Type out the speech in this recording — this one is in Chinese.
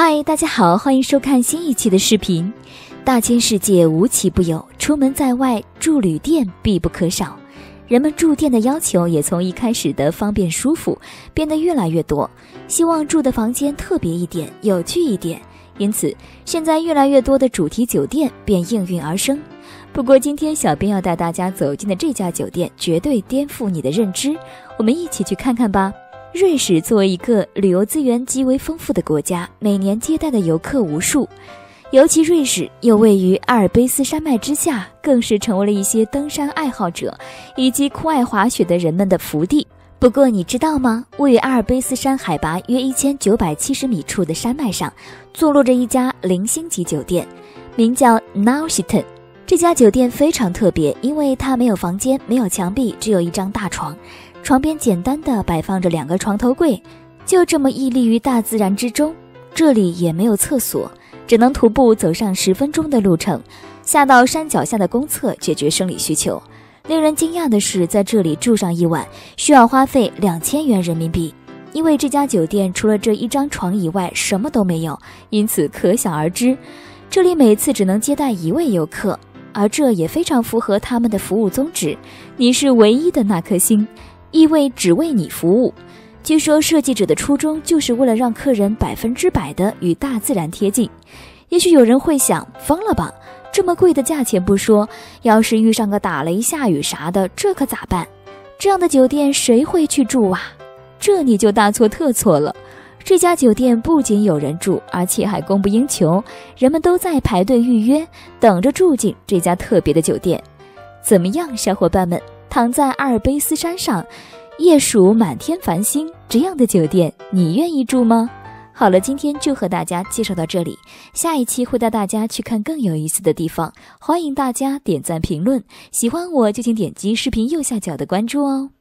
嗨，大家好，欢迎收看新一期的视频。大千世界无奇不有，出门在外住旅店必不可少。人们住店的要求也从一开始的方便舒服变得越来越多，希望住的房间特别一点，有趣一点。因此现在越来越多的主题酒店便应运而生。不过今天小编要带大家走进的这家酒店绝对颠覆你的认知，我们一起去看看吧。瑞士作为一个旅游资源极为丰富的国家，每年接待的游客无数，尤其瑞士又位于阿尔卑斯山脉之下，更是成为了一些登山爱好者以及酷爱滑雪的人们的福地。不过你知道吗？位于阿尔卑斯山海拔约1970米处的山脉上，坐落着一家0星级酒店，名叫 Neusiedl。 这家酒店非常特别，因为它没有房间，没有墙壁，只有一张大床，床边简单的摆放着2个床头柜，就这么屹立于大自然之中。这里也没有厕所，只能徒步走上10分钟的路程，下到山脚下的公厕解决生理需求。令人惊讶的是，在这里住上一晚需要花费2000元人民币，因为这家酒店除了这一张床以外什么都没有，因此可想而知，这里每次只能接待1位游客，而这也非常符合他们的服务宗旨，你是唯一的那颗星，意味只为你服务。据说设计者的初衷就是为了让客人100%的与大自然贴近。也许有人会想，疯了吧，这么贵的价钱不说，要是遇上个打雷下雨啥的，这可咋办？这样的酒店谁会去住啊？这你就大错特错了。这家酒店不仅有人住，而且还供不应求，人们都在排队预约，等着住进这家特别的酒店。怎么样，小伙伴们，躺在阿尔卑斯山上，夜数满天繁星，这样的酒店你愿意住吗？好了，今天就和大家介绍到这里，下一期会带大家去看更有意思的地方，欢迎大家点赞评论，喜欢我就请点击视频右下角的关注哦。